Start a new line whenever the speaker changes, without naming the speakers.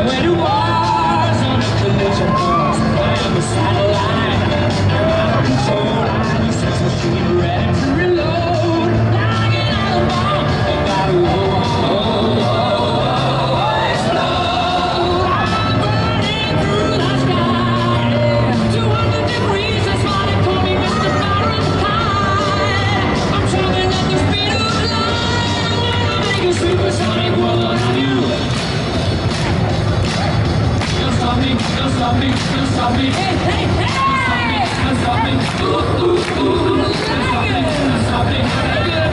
When it was on a collision course, I am a satellite. I'm out of control. I'm a sex machine ready to reload. Like an atom bomb, I gotta explode. I'm burning through the sky. 200 degrees, that's why they call me Mr. Fahrenheit. I'm traveling at the speed of light. I'm making supersonic war on you. Don't stop me, don't stop me. Hey, hey, hey! Don't stop me, don't stop me. Ooh, ooh, ooh. Don't stop me, don't stop me.